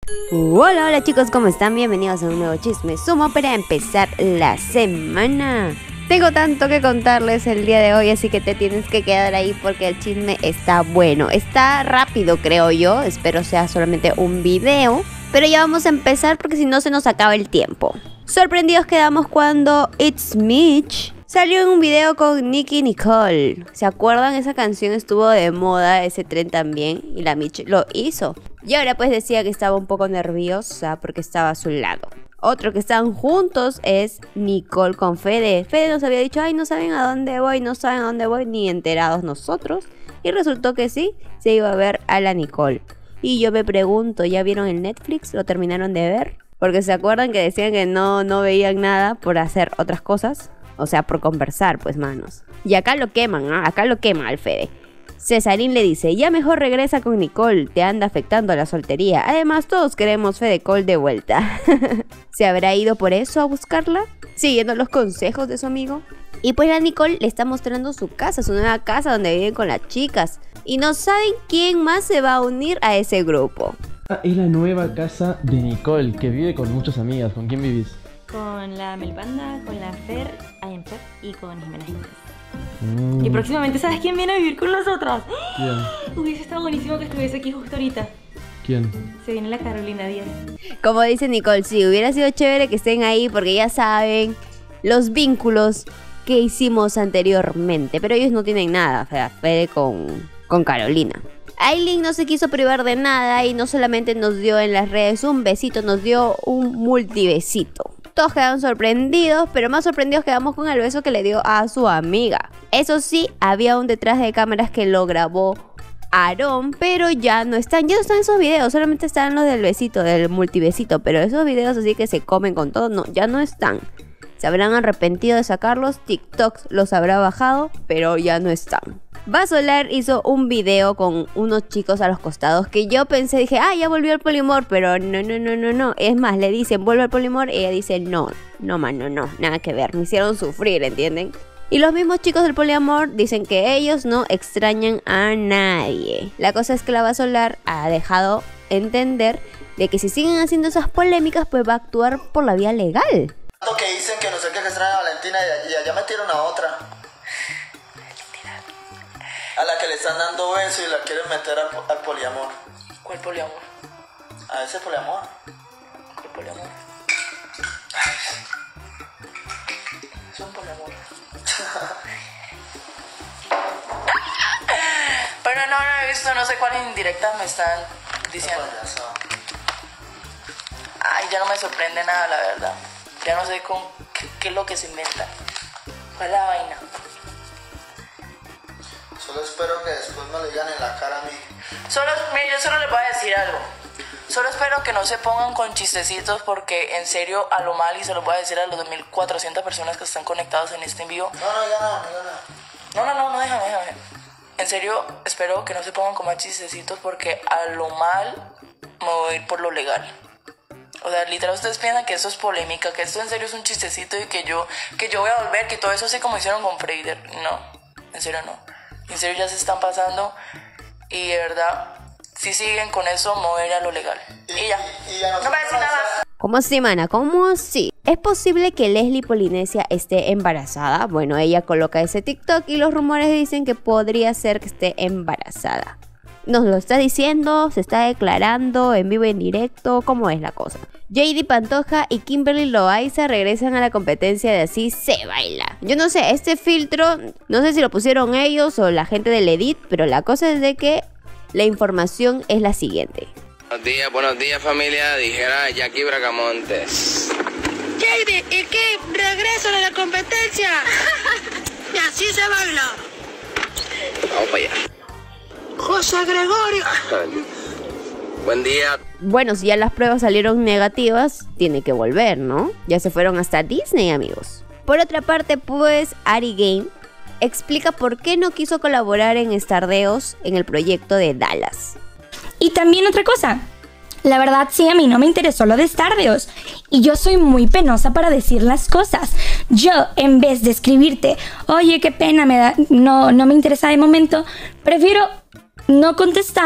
Hola chicos, ¿cómo están? Bienvenidos a un nuevo Chisme Sumo para empezar la semana. Tengo tanto que contarles el día de hoy, así que te tienes que quedar ahí porque el chisme está bueno. Está rápido, creo yo, espero sea solamente un video, pero ya vamos a empezar porque si no se nos acaba el tiempo. Sorprendidos quedamos cuando It's Mitch salió en un video con Nicki Nicole. ¿Se acuerdan? Esa canción estuvo de moda, ese tren también, y la Mitch lo hizo. Y ahora pues decía que estaba un poco nerviosa porque estaba a su lado. Otro que están juntos es Nicole con Fede. Fede nos había dicho, ay, no saben a dónde voy, no saben a dónde voy, ni enterados nosotros. Y resultó que sí, se iba a ver a la Nicole. Y yo me pregunto, ¿ya vieron el Netflix? ¿Lo terminaron de ver? Porque se acuerdan que decían que no veían nada por hacer otras cosas. O sea, por conversar, pues, manos. Y acá lo queman, ¿ah? Acá lo queman al Fede. Cesarín le dice, ya mejor regresa con Nicole, te anda afectando la soltería. Además, todos queremos Fede Cole de vuelta. ¿Se habrá ido por eso a buscarla? Siguiendo los consejos de su amigo. Y pues la Nicole le está mostrando su casa, su nueva casa donde viven con las chicas. Y no saben quién más se va a unir a ese grupo. Es la nueva casa de Nicole, que vive con muchas amigas. ¿Con quién vivís? Con la Melpanda, con la Fer, I am Fer y con Jimena Jiménez. Y próximamente, ¿sabes quién viene a vivir con nosotros? ¿Quién? Hubiese estado buenísimo que estuviese aquí justo ahorita. ¿Quién? Se viene la Carolina Díaz. Como dice Nicole, sí, hubiera sido chévere que estén ahí porque ya saben los vínculos que hicimos anteriormente. Pero ellos no tienen nada, o sea, Fede con Carolina. Aileen no se quiso privar de nada y no solamente nos dio en las redes un besito, nos dio un multibesito. Todos quedaron sorprendidos, pero más sorprendidos quedamos con el beso que le dio a su amiga. Eso sí, había un detrás de cámaras que lo grabó Aarón, pero ya no están esos videos, solamente están los del besito, del multibesito, pero esos videos así que se comen con todo, no, ya no están. Se habrán arrepentido de sacarlos, TikTok los habrá bajado, pero ya no están. Basolar hizo un video con unos chicos a los costados que yo pensé, dije, ya volvió al polimor, pero no. Es más, le dicen, vuelve al polimor, y ella dice, no, nada que ver, me hicieron sufrir, ¿entienden? Y los mismos chicos del poliamor dicen que ellos no extrañan a nadie. La cosa es que la Basolar ha dejado entender de que si siguen haciendo esas polémicas, pues va a actuar por la vía legal. Que dicen que no sé qué extraña a Valentina y allá metieron a otra. A la que le están dando besos y la quieren meter al poliamor. ¿Cuál poliamor? A ese poliamor. ¿Qué poliamor? Es un poliamor. Pero no he visto, no sé cuáles indirectas me están diciendo. Ay, ya no me sorprende nada, la verdad. Ya no sé qué es lo que se inventa. ¿Cuál es la vaina? Solo espero que después me lo digan en la cara a mí. Mira, yo solo les voy a decir algo. Solo espero que no se pongan con chistecitos porque en serio a lo mal, y se lo voy a decir a los 2.400 personas que están conectados en este envío. No, déjame. En serio, espero que no se pongan con más chistecitos porque a lo mal me voy a ir por lo legal. O sea, literal, ustedes piensan que esto es polémica, que esto en serio es un chistecito y que yo voy a volver, que todo eso así como hicieron con Freider. No, en serio no. En serio ya se están pasando y de verdad, si siguen con eso, mover a lo legal. Y ya, no me va a decir nada más. ¿Cómo así, mana? ¿Cómo así? ¿Es posible que Leslie Polinesia esté embarazada? Bueno, ella coloca ese TikTok y los rumores dicen que podría ser que esté embarazada. ¿Nos lo está diciendo? ¿Se está declarando en vivo y en directo? ¿Cómo es la cosa? JD Pantoja y Kimberly Loaiza regresan a la competencia de Así se baila. Yo no sé, este filtro, no sé si lo pusieron ellos o la gente del edit, pero la cosa es de que la información es la siguiente. Buenos días familia, dijera Jackie Bracamontes. JD, ¿y qué? Regreso de la competencia. Y así se baila. Vamos para allá. José Gregorio. Buen día. Bueno, si ya las pruebas salieron negativas, tiene que volver, ¿no? Ya se fueron hasta Disney, amigos. Por otra parte, pues, Ari Game explica por qué no quiso colaborar en Stardeos en el proyecto de Dallas. Y también otra cosa, la verdad sí, a mí no me interesó lo de Stardeos y yo soy muy penosa para decir las cosas. Yo, en vez de escribirte, oye, qué pena me da, no me interesa de momento, prefiero no contestar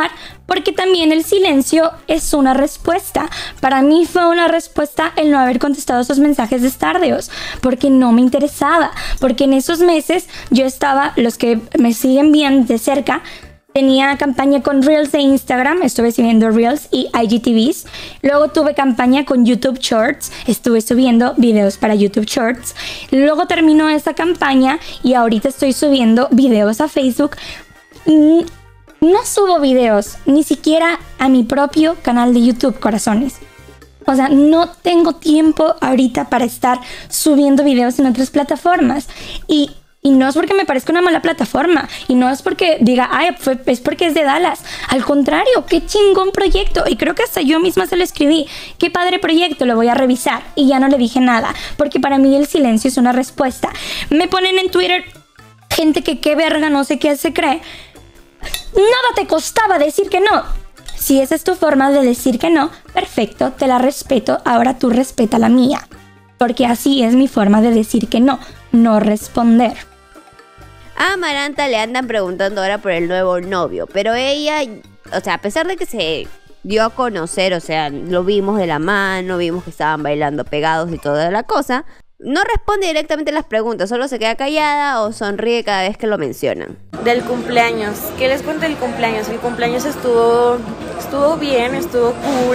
porque también el silencio es una respuesta. Para mí fue una respuesta el no haber contestado esos mensajes de Stardeos, porque no me interesaba, porque en esos meses yo estaba, los que me siguen bien de cerca, tenía campaña con Reels de Instagram, estuve subiendo Reels y IGTVs. Luego tuve campaña con YouTube Shorts, estuve subiendo videos para YouTube Shorts. Luego terminó esa campaña y ahorita estoy subiendo videos a Facebook. No subo videos, ni siquiera a mi propio canal de YouTube, corazones. O sea, no tengo tiempo ahorita para estar subiendo videos en otras plataformas. Y no es porque me parezca una mala plataforma. Y no es porque diga, ay, es porque es de Dallas. Al contrario, qué chingón proyecto. Y creo que hasta yo misma se lo escribí. Qué padre proyecto, lo voy a revisar. Y ya no le dije nada, porque para mí el silencio es una respuesta. Me ponen en Twitter gente que qué verga, no sé qué se cree. Nada te costaba decir que no. Si esa es tu forma de decir que no, perfecto, te la respeto. Ahora tú respeta la mía, porque así es mi forma de decir que no, no responder. A Amaranta le andan preguntando ahora por el nuevo novio, pero ella, o sea, a pesar de que se dio a conocer, o sea, lo vimos de la mano, vimos que estaban bailando pegados y toda la cosa, no responde directamente las preguntas, solo se queda callada o sonríe cada vez que lo mencionan. Del cumpleaños, ¿qué les cuento del cumpleaños? El cumpleaños estuvo bien, estuvo cool.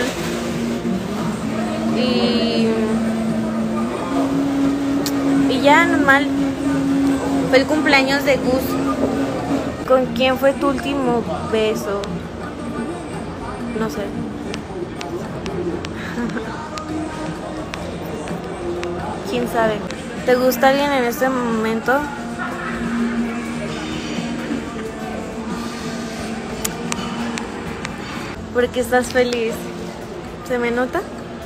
Y ya, normal. Fue el cumpleaños de Gus. ¿Con quién fue tu último beso? No sé. ¿Quién sabe? ¿Te gusta alguien en este momento? ¿Por qué estás feliz? ¿Se me nota?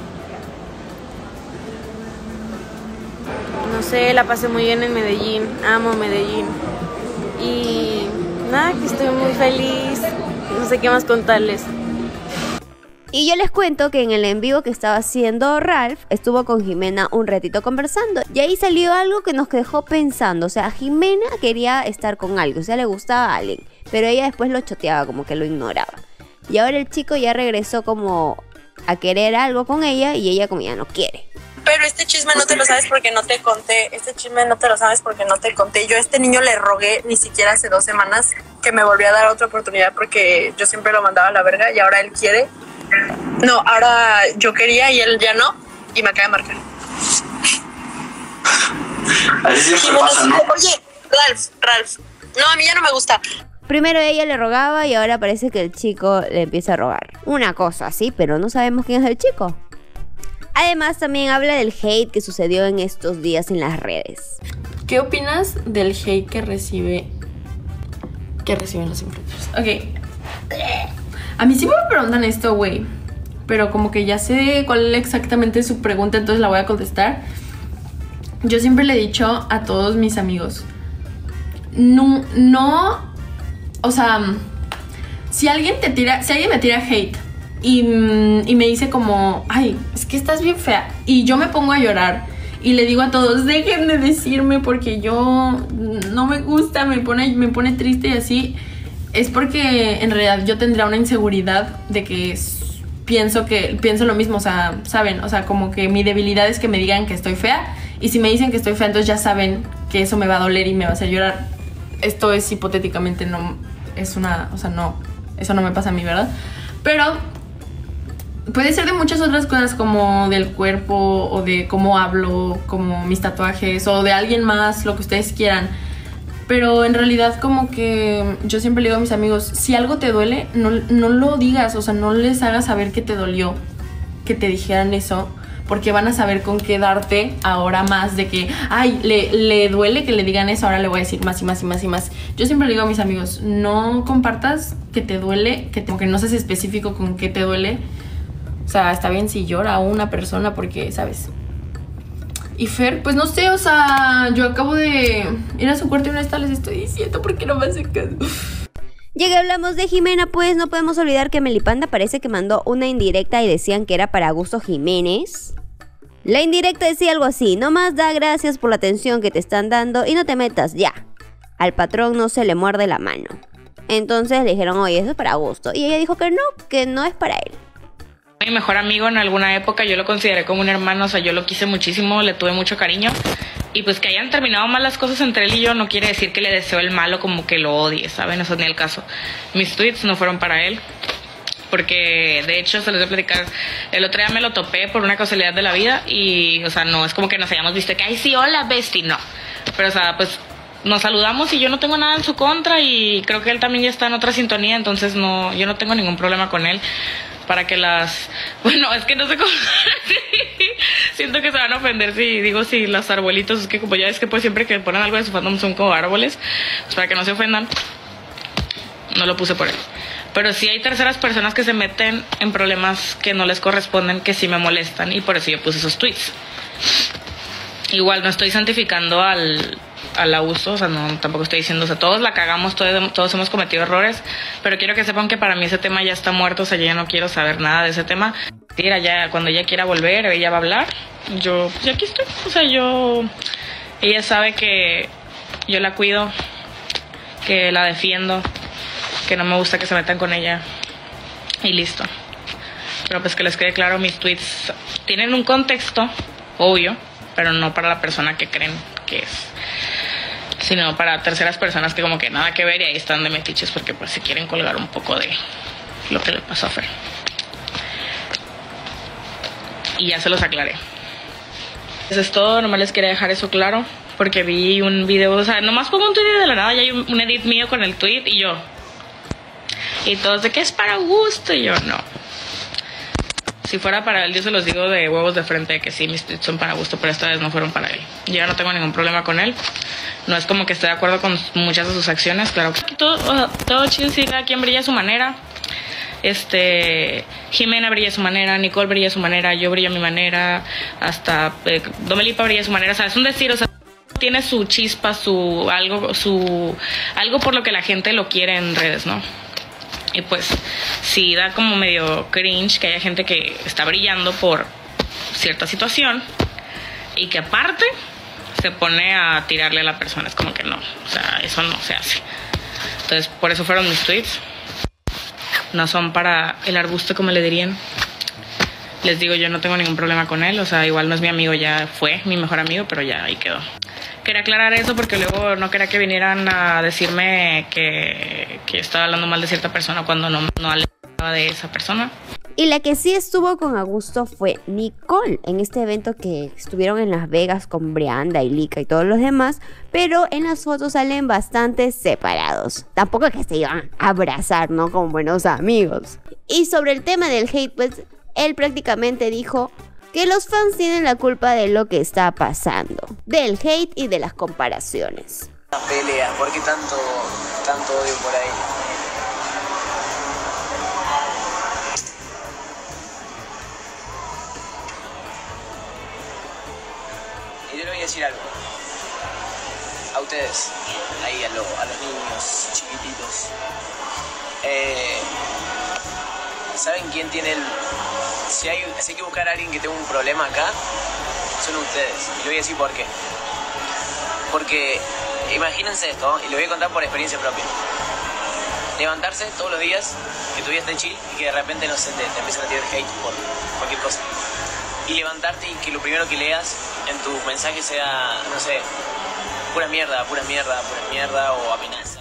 No sé, la pasé muy bien en Medellín. Amo Medellín. Y nada, que estoy muy feliz. No sé qué más contarles. Y yo les cuento que en el en vivo que estaba haciendo Ralph, estuvo con Jimena un ratito conversando. Y ahí salió algo que nos dejó pensando. O sea, Jimena quería estar con alguien, o sea, le gustaba a alguien. Pero ella después lo choteaba, como que lo ignoraba. Y ahora el chico ya regresó como a querer algo con ella y ella como ya no quiere. Pero este chisme no te lo sabes porque no te conté. Este chisme no te lo sabes porque no te conté. Yo a este niño le rogué ni siquiera hace 2 semanas que me volviera a dar otra oportunidad porque yo siempre lo mandaba a la verga y ahora él quiere. No, ahora yo quería y él ya no. Y me acaba de marcar. Así siempre pasa, ¿no? Oye, Ralph. No, a mí ya no me gusta. Primero ella le rogaba y ahora parece que el chico le empieza a rogar. Una cosa así, pero no sabemos quién es el chico. Además también habla del hate que sucedió en estos días en las redes. ¿Qué opinas del hate que reciben los influencers? Ok. A mí sí me preguntan esto, güey. Pero como que ya sé cuál exactamente es su pregunta, entonces la voy a contestar. Yo siempre le he dicho a todos mis amigos, no, o sea, si alguien me tira hate y me dice como, ay, es que estás bien fea, y yo me pongo a llorar y le digo a todos, dejen de decirme porque yo no me gusta, me pone triste y así, es porque en realidad yo tendría una inseguridad de que pienso lo mismo, o sea, saben, o sea, como que mi debilidad es que me digan que estoy fea, y si me dicen que estoy fea, entonces ya saben que eso me va a doler y me va a hacer llorar. Esto es hipotéticamente, no es una, o sea, no, eso no me pasa a mí, ¿verdad? Pero puede ser de muchas otras cosas, como del cuerpo, o de cómo hablo, como mis tatuajes, o de alguien más, lo que ustedes quieran. Pero en realidad como que yo siempre le digo a mis amigos, si algo te duele, no lo digas, o sea, no les hagas saber que te dolió, que te dijeran eso, porque van a saber con qué darte ahora más de que, ay, le duele que le digan eso, ahora le voy a decir más y más y más y más. Yo siempre le digo a mis amigos, no compartas que te duele, como que no seas específico con qué te duele. O sea, está bien si llora una persona porque, ¿sabes? Y Fer, pues no sé, o sea, yo acabo de ir a su cuarto y no está, les estoy diciendo porque no me hacen caso. Ya que hablamos de Jimena, pues no podemos olvidar que Melipanda parece que mandó una indirecta y decían que era para Augusto Jiménez. La indirecta decía algo así, nomás da gracias por la atención que te están dando y no te metas ya. Al patrón no se le muerde la mano. Entonces le dijeron, oye, eso es para Augusto. Y ella dijo que no es para él. Mi mejor amigo en alguna época, yo lo consideré como un hermano, o sea, yo lo quise muchísimo, le tuve mucho cariño. Y pues que hayan terminado mal las cosas entre él y yo no quiere decir que le deseo el malo, como que lo odie, ¿saben? Eso ni el caso. Mis tweets no fueron para él. Porque de hecho se les voy a platicar, el otro día me lo topé por una casualidad de la vida y, o sea, no es como que nos hayamos visto que, ay, sí, hola, bestie, no. Pero, o sea, pues nos saludamos y yo no tengo nada en su contra y creo que él también ya está en otra sintonía, entonces no, yo no tengo ningún problema con él. Para que bueno, es que no sé cómo, siento que se van a ofender si digo si los arbolitos, es que como ya es que pues siempre que ponen algo de su fandom son como árboles, pues para que no se ofendan, no lo puse por él. Pero sí hay terceras personas que se meten en problemas que no les corresponden, que sí me molestan y por eso yo puse esos tweets. Igual no estoy santificando al abuso, o sea, no, tampoco estoy diciendo, o sea, todos la cagamos, todos hemos cometido errores, pero quiero que sepan que para mí ese tema ya está muerto, o sea, yo ya no quiero saber nada de ese tema. Tira, ya cuando ella quiera volver, ella va a hablar, yo, pues aquí estoy, o sea, ella sabe que yo la cuido, que la defiendo, que no me gusta que se metan con ella y listo. Pero pues que les quede claro, mis tweets tienen un contexto, obvio, pero no para la persona que creen que es, sino para terceras personas que como que nada que ver y ahí están de metiches porque pues se quieren colgar un poco de lo que le pasó a Fer. Y ya se los aclaré. Eso es todo, nomás les quería dejar eso claro porque vi un video, o sea, nomás pongo un tweet de la nada y hay un edit mío con el tweet y todos de que es para Augusto y yo no. Si fuera para él, yo se los digo de huevos de frente, de que sí, mis tweets son para Augusto, pero esta vez no fueron para él. Yo ya no tengo ningún problema con él. No es como que esté de acuerdo con muchas de sus acciones, claro que todo chido, sí, cada quien brilla a su manera. Jimena brilla a su manera, Nicole brilla a su manera, yo brillo a mi manera, hasta Domelipa brilla a su manera, o sea, es un decir, o sea, tiene su chispa, algo por lo que la gente lo quiere en redes, ¿no? Y pues sí da como medio cringe que haya gente que está brillando por cierta situación y que aparte se pone a tirarle a la persona. Es como que no, o sea, eso no se hace. Entonces por eso fueron mis tweets. No son para el arbusto, como le dirían. Les digo, yo no tengo ningún problema con él. O sea, igual no es mi amigo, ya fue mi mejor amigo, pero ya ahí quedó. Quería aclarar eso porque luego no quería que vinieran a decirme que estaba hablando mal de cierta persona cuando no hablaba de esa persona. Y la que sí estuvo con Augusto fue Nicole en este evento que estuvieron en Las Vegas con Brianda y Lika y todos los demás, pero en las fotos salen bastante separados. Tampoco es que se iban a abrazar, ¿no? Como buenos amigos. Y sobre el tema del hate, pues él prácticamente dijo que los fans tienen la culpa de lo que está pasando, del hate y de las comparaciones. Una pelea, ¿por qué tanto odio por ahí? Y yo le voy a decir algo a ustedes, ahí a los niños chiquititos. ¿Saben quién tiene el...? Si hay que buscar a alguien que tenga un problema acá, son ustedes. Y le voy a decir por qué. Porque imagínense esto, y lo voy a contar por experiencia propia. Levantarse todos los días, que tu vida esté chill y que de repente, no sé, te empiezan a tirar hate por cualquier cosa. Y levantarte y que lo primero que leas en tu mensaje sea, no sé, pura mierda, o amenaza,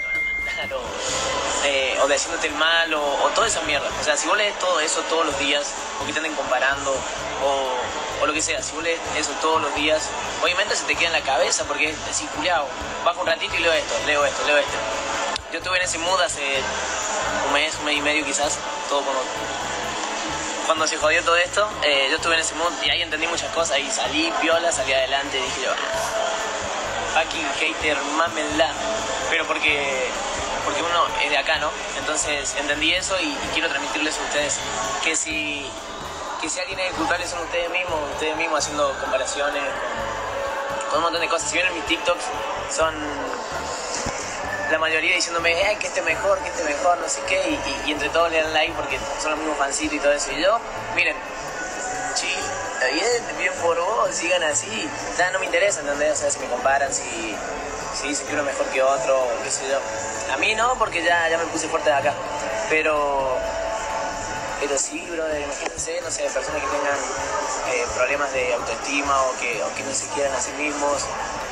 o diciéndote el mal, o toda esa mierda. O sea, si vos lees todo eso todos los días, o que te anden comparando, o lo que sea, si vos lees eso todos los días, obviamente se te queda en la cabeza, porque decís, culiao, bajo un ratito y leo esto. Yo estuve en ese mood hace un mes y medio quizás, todo cuando se jodió todo esto, yo estuve en ese mood y ahí entendí muchas cosas y salí piola, salí adelante, dije yo, fucking hater, mámenla. Pero porque uno es de acá, ¿no? Entonces entendí eso y quiero transmitirles a ustedes que si alguien es culpable son ustedes mismos haciendo comparaciones con un montón de cosas. Si ven en mis TikToks, son la mayoría diciéndome, que este mejor, no sé qué, y entre todos le dan like porque son los mismos fancitos y todo eso. Y yo, miren, chill, está bien por vos, sigan así. O sea, no me interesa, ¿entendés? O sea, si me comparan, si dicen que uno es mejor que otro, qué sé yo. A mí no, porque ya me puse fuerte de acá. Pero sí, brother, imagínense, no sé, personas que tengan problemas de autoestima o que no se quieran a sí mismos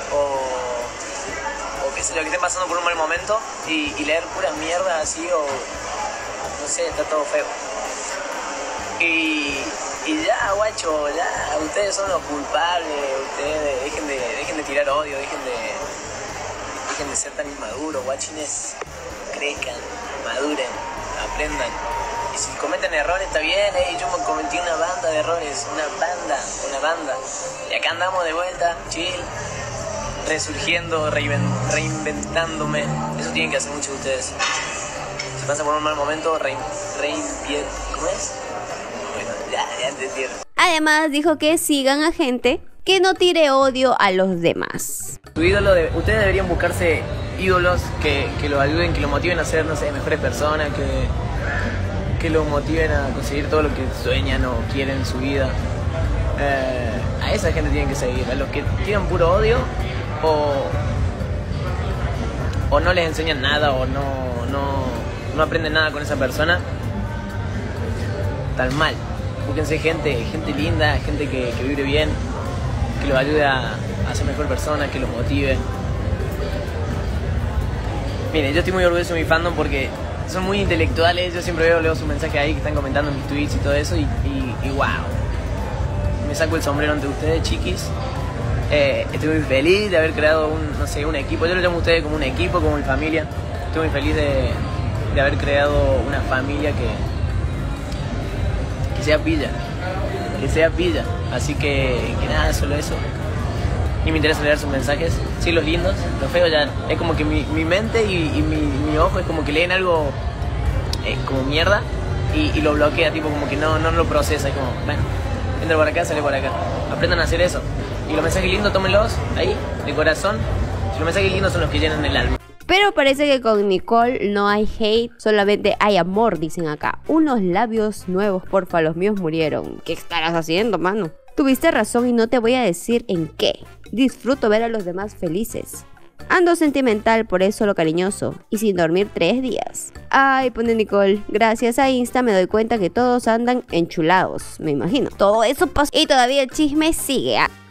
o qué sé yo, que estén pasando por un mal momento y leer puras mierdas así o no sé, está todo feo. Y ya, guacho, ya, ustedes son los culpables, ustedes dejen de tirar odio, dejen de ser tan inmaduros, guachines, crezcan, maduren, aprendan. Y si cometen errores está bien, yo me cometí una banda de errores, una banda. Y acá andamos de vuelta, chill, resurgiendo, reinventándome. Eso tienen que hacer muchos de ustedes. Si pasan por un mal momento, ¿cómo es? Bueno, ya entendieron. Además dijo que sigan a gente que no tire odio a los demás. Ustedes deberían buscarse ídolos que los ayuden, que los motiven a ser, no sé, mejores personas, que los motiven a conseguir todo lo que sueñan o quieren en su vida. A esa gente tienen que seguir. A los que tiran puro odio o no les enseñan nada o no aprenden nada con esa persona, tan mal. Búsquense gente linda, gente que vibre bien, que los ayude a ser mejor persona, que los motive. Miren, yo estoy muy orgulloso de mi fandom porque son muy intelectuales. Yo siempre leo sus mensajes ahí que están comentando en mis tweets y todo eso y wow, me saco el sombrero ante ustedes, chiquis. Estoy muy feliz de haber creado un equipo. Yo lo llamo a ustedes como un equipo, como mi familia. Estoy muy feliz de haber creado una familia que sea pilla. Así que nada, solo eso. Ni me interesa leer sus mensajes. Sí, los lindos, los feos ya. Es como que mi mente y mi ojo es como que leen algo como mierda y lo bloquea, tipo como que no lo procesa. Es como, bueno, entra por acá, sale por acá. Aprendan a hacer eso. Y los mensajes lindos, tómenlos ahí, de corazón. Y los mensajes lindos son los que llenan el alma. Pero parece que con Nicole no hay hate, solamente hay amor, dicen acá. Unos labios nuevos, porfa, los míos murieron. ¿Qué estarás haciendo, mano? Tuviste razón y no te voy a decir en qué. Disfruto ver a los demás felices. Ando sentimental, por eso lo cariñoso. Y sin dormir 3 días. Ay, pone Nicole. Gracias a Insta me doy cuenta que todos andan enchulados. Me imagino. Todo eso pasó. Y todavía el chisme sigue.